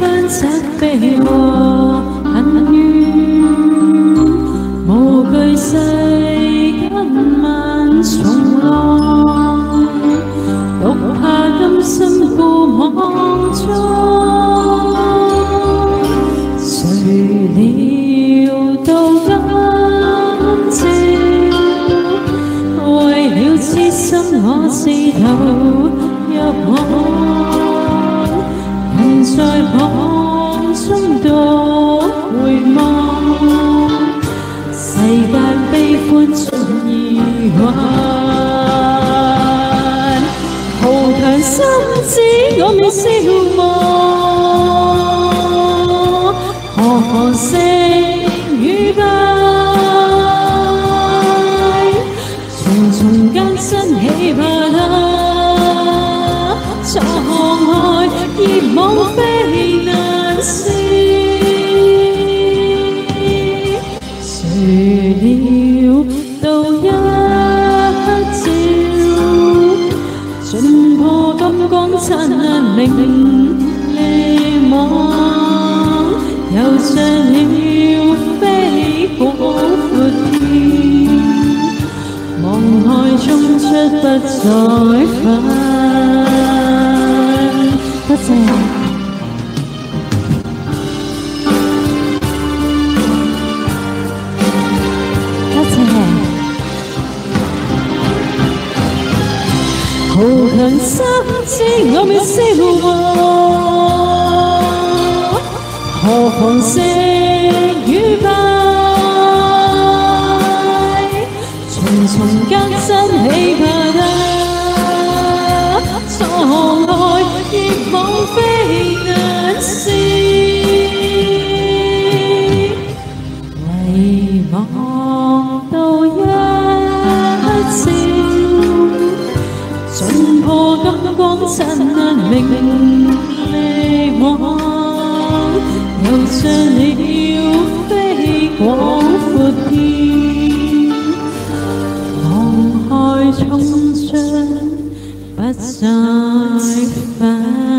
分責備和恨怨，無懼世間萬重浪，獨怕甘心故網中。誰料到今朝，為了痴心我試圖入網，人在網中獨回望，世間悲歡盡疑幻，豪強心知我未消磨，何勝與敗，重重艱辛起怕他，滄海熱網非難事，誰料到一朝，盡破金光燦爛明利網，又像了飛過闊天，望海中出不再返。多謝。豪強心知我未消磨，何妨勝與敗，重重艱辛起怕他，滄海熱網非難事，唯望到一朝，盡破金光燦爛明利網，又像了飛廣闊天，望海衝出不再返。